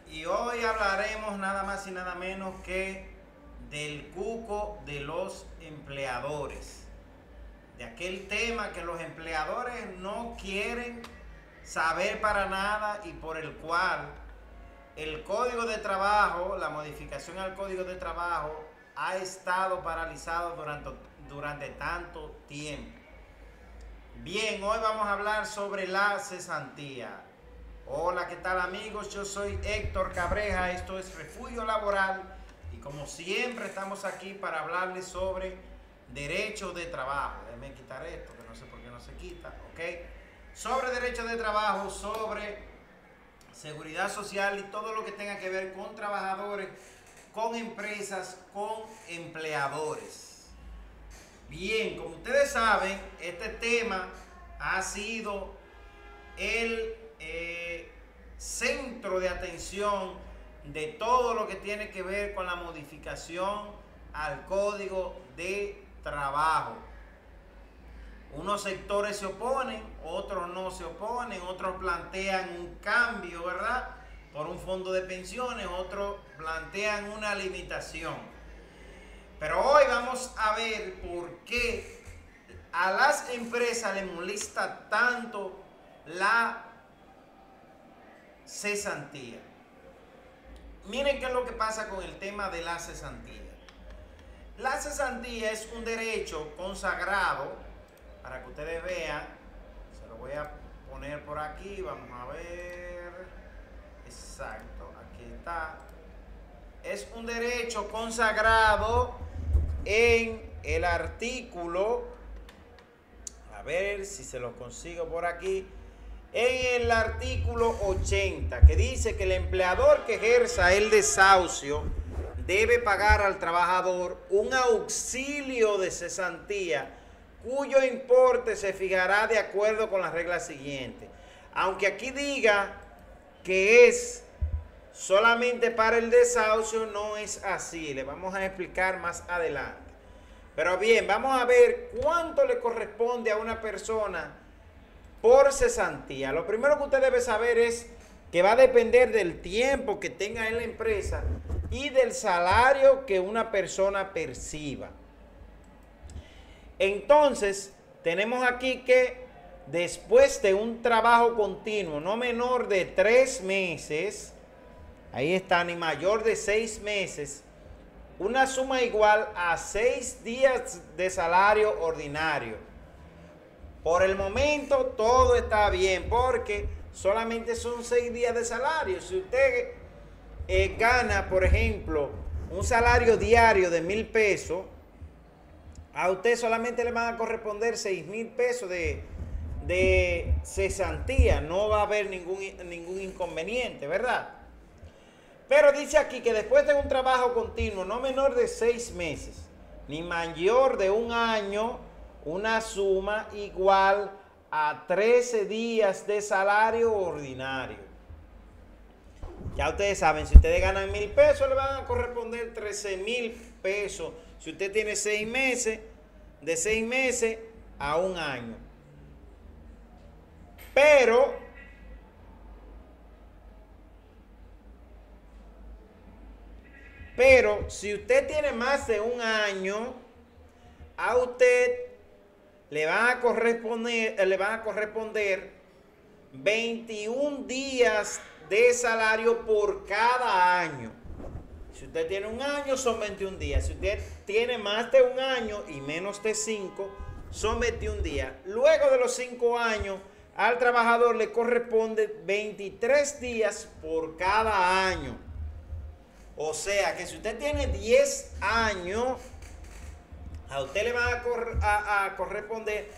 Y hoy hablaremos nada más y nada menos que del cuco de los empleadores. De aquel tema que los empleadores no quieren saber para nada y por el cual el Código de Trabajo, la modificación al Código de Trabajo ha estado paralizado durante tanto tiempo. Bien, hoy vamos a hablar sobre la cesantía. Hola, ¿qué tal amigos? Yo soy Héctor Cabreja, esto es Refugio Laboral y como siempre estamos aquí para hablarles sobre derechos de trabajo. Déjenme quitar esto, que no sé por qué no se quita, ¿ok? Sobre derechos de trabajo, sobre seguridad social y todo lo que tenga que ver con trabajadores, con empresas, con empleadores. Bien, como ustedes saben, este tema ha sido el centro de atención de todo lo que tiene que ver con la modificación al Código de Trabajo. Unos sectores se oponen, otros no se oponen, otros plantean un cambio, ¿verdad? Por un fondo de pensiones, otros plantean una limitación. Pero hoy vamos a ver por qué a las empresas les molesta tanto la cesantía. Miren qué es lo que pasa con el tema de la cesantía. La cesantía es un derecho consagrado, para que ustedes vean, se lo voy a poner por aquí, vamos a ver, exacto, aquí está. Es un derecho consagrado en el artículo, a ver si se lo consigo por aquí, en el artículo 80, que dice que el empleador que ejerza el desahucio debe pagar al trabajador un auxilio de cesantía cuyo importe se fijará de acuerdo con las reglas siguientes. Aunque aquí diga que es solamente para el desahucio, no es así. Le vamos a explicar más adelante. Pero bien, vamos a ver cuánto le corresponde a una persona por cesantía. Lo primero que usted debe saber es que va a depender del tiempo que tenga en la empresa y del salario que una persona perciba. Entonces, tenemos aquí que después de un trabajo continuo no menor de 3 meses, ahí está, ni mayor de 6 meses, una suma igual a 6 días de salario ordinario. Por el momento todo está bien porque solamente son 6 días de salario. Si usted gana, por ejemplo, un salario diario de 1,000 pesos, a usted solamente le van a corresponder 6,000 pesos de cesantía. No va a haber ningún inconveniente, ¿verdad? Pero dice aquí que después de un trabajo continuo no menor de 6 meses, ni mayor de un año, una suma igual a 13 días de salario ordinario. Ya ustedes saben, si ustedes ganan 1,000 pesos, le van a corresponder 13,000 pesos. Si usted tiene 6 meses, de 6 meses a un año. Pero si usted tiene más de un año, a usted le van a corresponder 21 días de salario por cada año. Si usted tiene un año, son 21 días. Si usted tiene más de un año y menos de 5, son 21 días. Luego de los 5 años, al trabajador le corresponde 23 días por cada año. O sea que si usted tiene 10 años, a usted le van a corresponder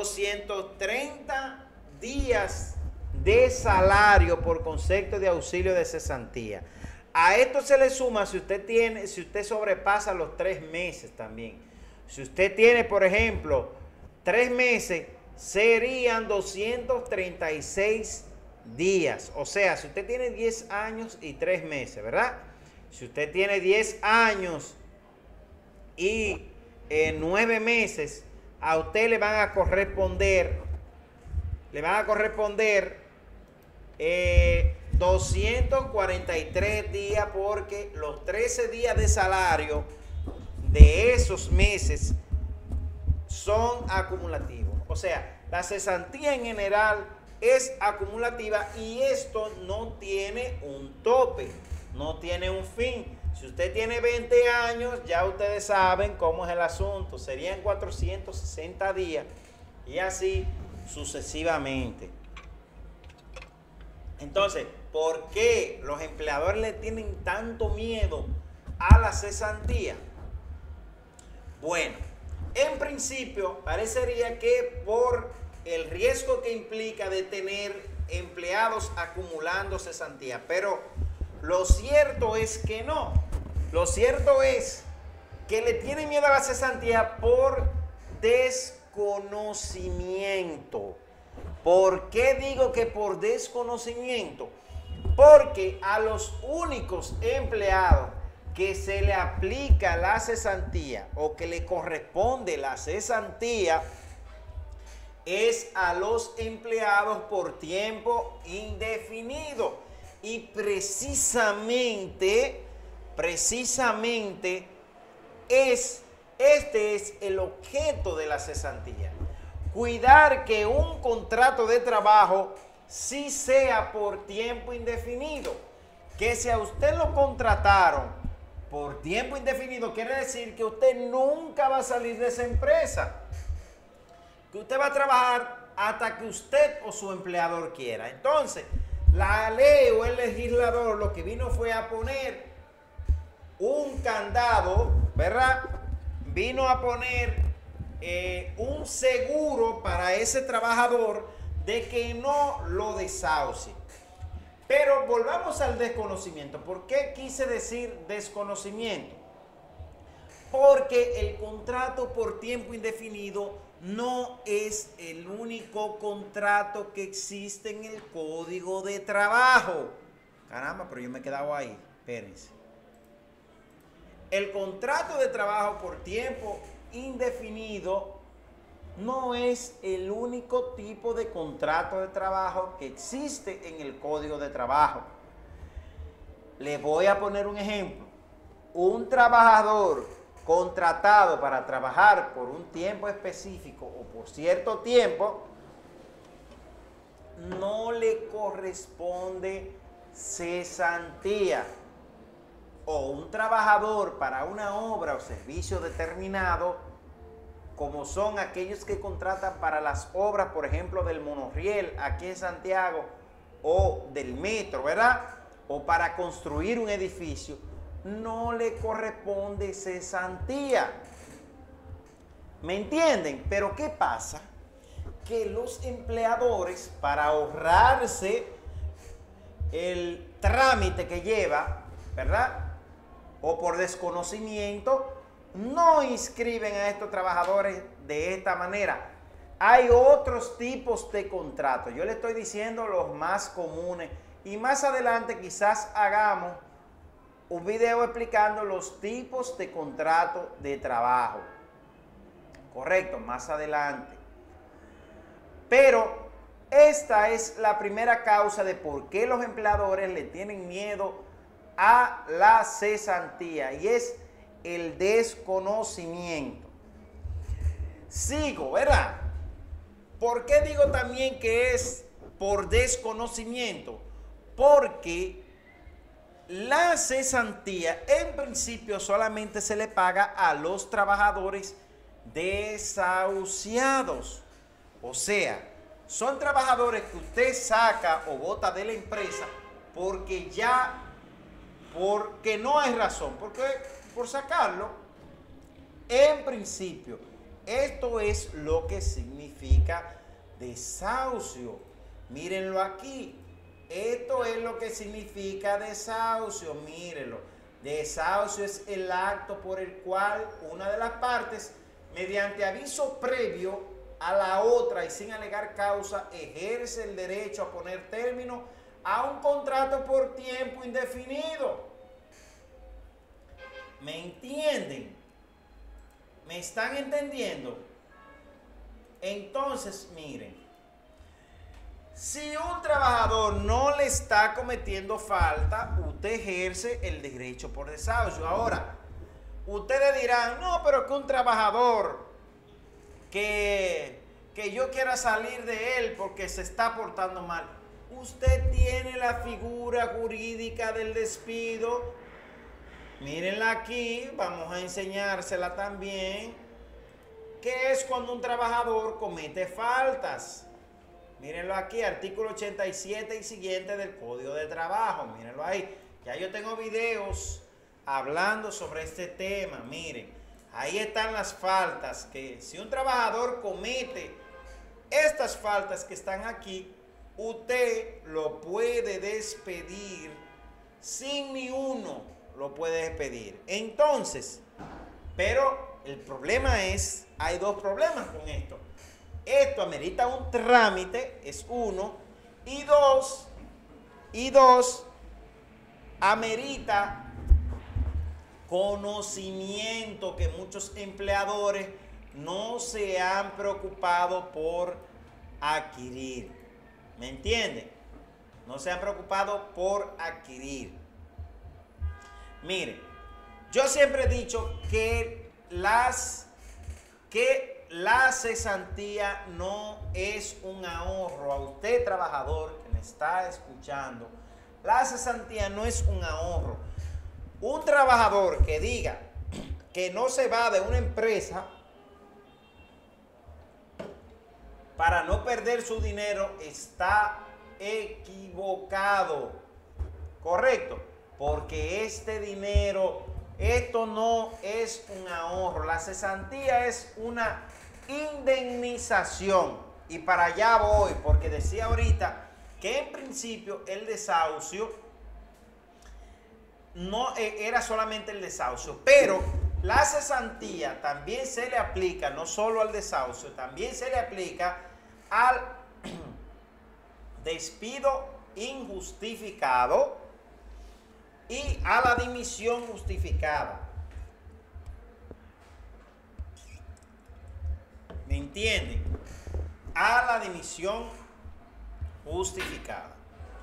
230 días de salario por concepto de auxilio de cesantía. A esto se le suma si usted sobrepasa los 3 meses también. Si usted tiene, por ejemplo, 3 meses, serían 236 días. O sea, si usted tiene 10 años y 3 meses, ¿verdad? Si usted tiene 10 años y 9 meses, a usted le van a corresponder 243 días porque los 13 días de salario de esos meses son acumulativos. O sea, la cesantía en general es acumulativa y esto no tiene un tope, no tiene un fin. Si usted tiene 20 años, ya ustedes saben cómo es el asunto. Serían 460 días y así sucesivamente. Entonces, ¿por qué los empleadores le tienen tanto miedo a la cesantía? Bueno, en principio parecería que por el riesgo que implica de tener empleados acumulando cesantía, pero lo cierto es que no. Lo cierto es que le tienen miedo a la cesantía por desconocimiento. ¿Por qué digo que por desconocimiento? Porque a los únicos empleados que se le aplica la cesantía o que le corresponde la cesantía es a los empleados por tiempo indefinido. Y precisamente este es el objeto de la cesantía. Cuidar que un contrato de trabajo sí sea por tiempo indefinido. Que si a usted lo contrataron por tiempo indefinido, quiere decir que usted nunca va a salir de esa empresa. Que usted va a trabajar hasta que usted o su empleador quiera. Entonces, la ley o el legislador lo que vino fue a poner un candado, ¿verdad? Vino a poner un seguro para ese trabajador de que no lo desahucie. Pero volvamos al desconocimiento. ¿Por qué quise decir desconocimiento? Porque el contrato por tiempo indefinido no es el único contrato que existe en el Código de Trabajo. Caramba, pero yo me he quedado ahí. Espérense. El contrato de trabajo por tiempo indefinido no es el único tipo de contrato de trabajo que existe en el Código de Trabajo. Les voy a poner un ejemplo. Un trabajador contratado para trabajar por un tiempo específico o por cierto tiempo, no le corresponde cesantía. O un trabajador para una obra o servicio determinado, como son aquellos que contratan para las obras, por ejemplo, del monorriel aquí en Santiago, o del metro, ¿verdad? O para construir un edificio, no le corresponde cesantía. ¿Me entienden? Pero ¿qué pasa? Que los empleadores, para ahorrarse el trámite que lleva, ¿verdad? O por desconocimiento, no inscriben a estos trabajadores de esta manera. Hay otros tipos de contratos. Yo le estoy diciendo los más comunes. Y más adelante quizás hagamos un video explicando los tipos de contrato de trabajo. Correcto, más adelante. Pero esta es la primera causa de por qué los empleadores le tienen miedo a la cesantía, y es el desconocimiento. Sigo, ¿verdad? ¿Por qué digo también que es por desconocimiento? Porque la cesantía en principio solamente se le paga a los trabajadores desahuciados. O sea, son trabajadores que usted saca o bota de la empresa porque no hay razón, porque por sacarlo, en principio, esto es lo que significa desahucio. Mírenlo aquí. Esto es lo que significa desahucio. Mírenlo. Desahucio es el acto por el cual una de las partes, mediante aviso previo a la otra y sin alegar causa, ejerce el derecho a poner término a un contrato por tiempo indefinido. ¿Me entienden? ¿Me están entendiendo? Entonces, miren, Si un trabajador no le está cometiendo falta, usted ejerce el derecho por desahucio. Ahora, ustedes dirán, no, pero que un trabajador que yo quiera salir de él porque se está portando mal. Usted tiene la figura jurídica del despido. Mírenla aquí, vamos a enseñársela también. ¿Qué es cuando un trabajador comete faltas? Mírenlo aquí, artículo 87 y siguiente del Código de Trabajo. Mírenlo ahí. Ya yo tengo videos hablando sobre este tema. Miren, ahí están las faltas. Que si un trabajador comete estas faltas que están aquí, usted lo puede despedir sin ni uno. Lo puede despedir. Entonces, pero el problema es, hay dos problemas con esto. Esto amerita un trámite, es uno, y dos, amerita conocimiento que muchos empleadores no se han preocupado por adquirir. ¿Me entienden? No se han preocupado por adquirir. Miren, yo siempre he dicho que la cesantía no es un ahorro. A usted, trabajador que me está escuchando, la cesantía no es un ahorro. Un trabajador que diga que no se va de una empresa para no perder su dinero está equivocado. ¿Correcto? Porque este dinero, esto no es un ahorro. La cesantía es una indemnización. Y para allá voy, porque decía ahorita que en principio el desahucio no era solamente el desahucio, pero la cesantía también se le aplica, no solo al desahucio, también se le aplica al despido injustificado y a la dimisión justificada. ¿Me entienden? A la dimisión justificada.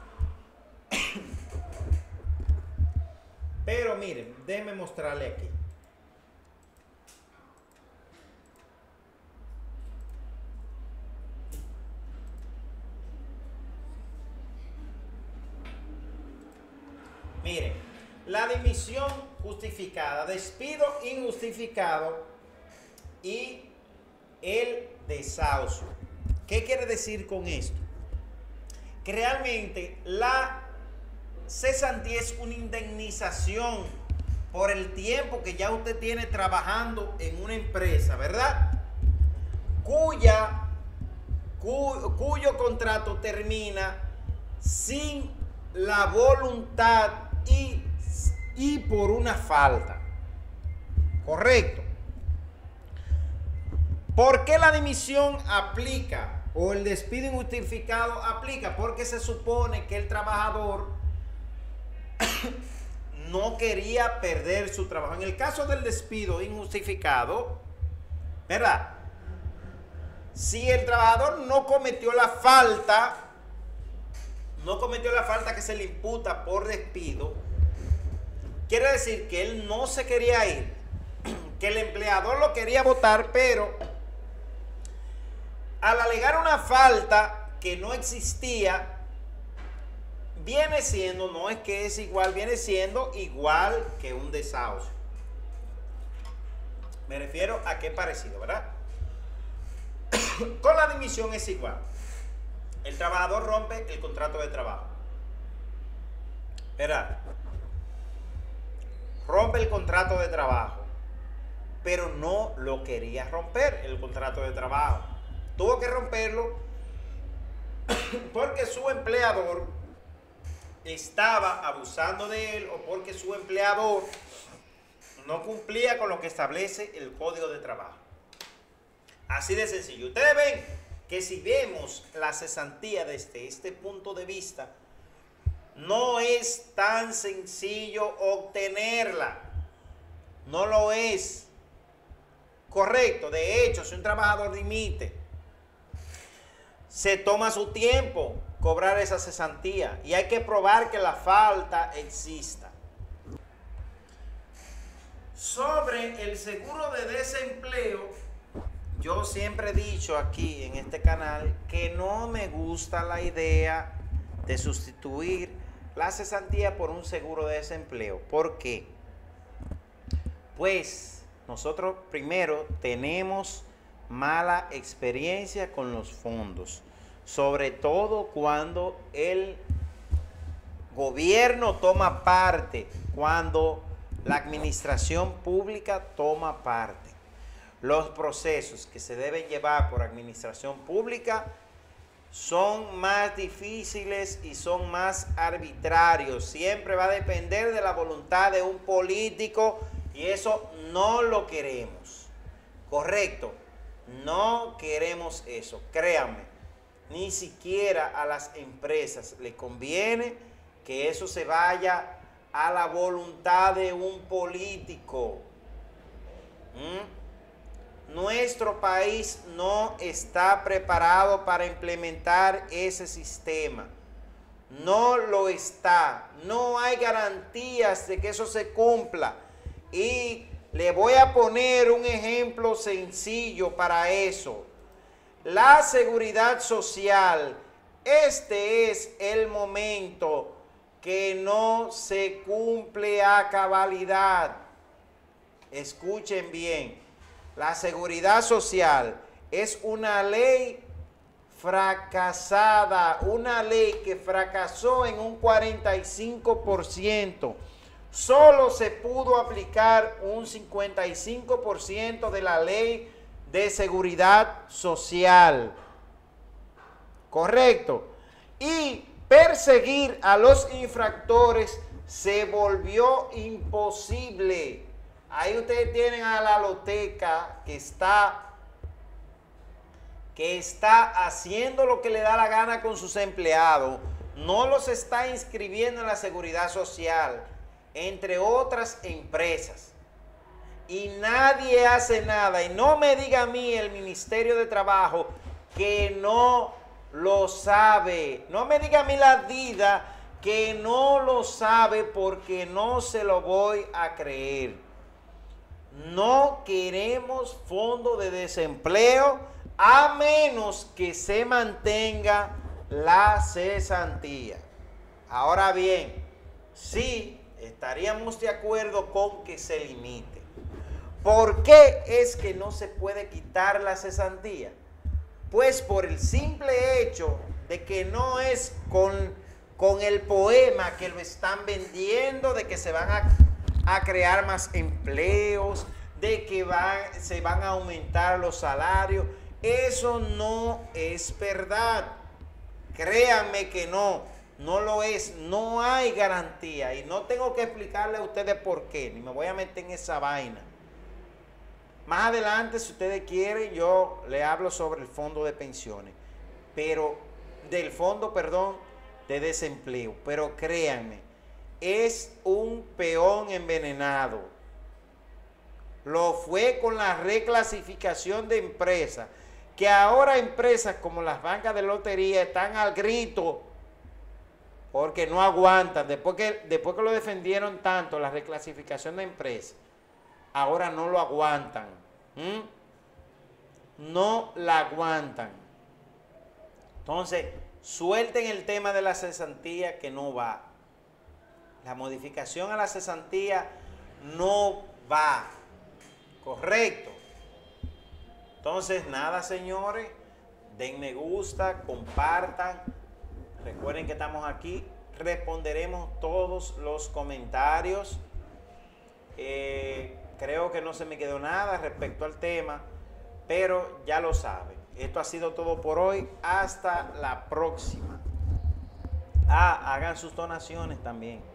Pero miren, déjenme mostrarle aquí. Miren, la dimisión justificada, despido injustificado y el desahucio. ¿Qué quiere decir con esto? Que realmente la cesantía es una indemnización por el tiempo que ya usted tiene trabajando en una empresa, ¿verdad? Cuyo contrato termina sin la voluntad y por una falta. Correcto. ¿Por qué la dimisión aplica o el despido injustificado aplica? Porque se supone que el trabajador no quería perder su trabajo. En el caso del despido injustificado, ¿verdad? Si el trabajador no cometió la falta que se le imputa por despido, quiere decir que él no se quería ir, que el empleador lo quería votar, pero al alegar una falta que no existía, viene siendo, no es que es igual, viene siendo igual que un desahucio. Me refiero a qué parecido, ¿verdad? Con la dimisión es igual. El trabajador rompe el contrato de trabajo. ¿Verdad? Rompe el contrato de trabajo, pero no lo quería romper el contrato de trabajo. Tuvo que romperlo porque su empleador estaba abusando de él o porque su empleador no cumplía con lo que establece el Código de Trabajo. Así de sencillo. Ustedes ven que si vemos la cesantía desde este punto de vista, no es tan sencillo obtenerla. No lo es. Correcto. De hecho, si un trabajador dimite, se toma su tiempo. cobrar esa cesantía y hay que probar que la falta exista. Sobre el seguro de desempleo, yo siempre he dicho aquí en este canal que no me gusta la idea de sustituir la cesantía por un seguro de desempleo. ¿Por qué? Pues nosotros primero tenemos mala experiencia con los fondos, sobre todo cuando el gobierno toma parte, cuando la administración pública toma parte. Los procesos que se deben llevar por administración pública son más difíciles y son más arbitrarios. Siempre va a depender de la voluntad de un político y eso no lo queremos. Correcto, no queremos eso. Créanme, ni siquiera a las empresas les conviene que eso se vaya a la voluntad de un político. Nuestro país no está preparado para implementar ese sistema. No lo está. No hay garantías de que eso se cumpla. Y le voy a poner un ejemplo sencillo para eso. La seguridad social. Este es el momento que no se cumple a cabalidad. Escuchen bien. La seguridad social es una ley fracasada, una ley que fracasó en un 45%. Solo se pudo aplicar un 55% de la ley de seguridad social. Correcto. Y perseguir a los infractores se volvió imposible. Ahí ustedes tienen a la loteca que está haciendo lo que le da la gana con sus empleados. No los está inscribiendo en la seguridad social, entre otras empresas. Y nadie hace nada. Y no me diga a mí el Ministerio de Trabajo que no lo sabe. No me diga a mí la DIDA que no lo sabe, porque no se lo voy a creer. No queremos fondo de desempleo a menos que se mantenga la cesantía. Ahora bien, sí estaríamos de acuerdo con que se limite. ¿Por qué es que no se puede quitar la cesantía? Pues por el simple hecho de que no es con el poema que lo están vendiendo, de que se van a crear más empleos, de que se van a aumentar los salarios. Eso no es verdad. Créanme que no lo es. No hay garantía y no tengo que explicarle a ustedes por qué, ni me voy a meter en esa vaina. Más adelante, si ustedes quieren, yo le hablo sobre el fondo de pensiones, del fondo de desempleo. Pero créanme, es un peón envenenado. Lo fue con la reclasificación de empresas, que ahora empresas como las bancas de lotería están al grito porque no aguantan. Después que lo defendieron tanto, la reclasificación de empresas, ahora no lo aguantan. No la aguantan. Entonces, suelten el tema de la cesantía, que no va. La modificación a la cesantía no va. Correcto. Entonces, nada, señores. Den me gusta, compartan. Recuerden que estamos aquí. Responderemos todos los comentarios. Creo que no se me quedó nada respecto al tema, pero ya lo saben. Esto ha sido todo por hoy. Hasta la próxima. Hagan sus donaciones también.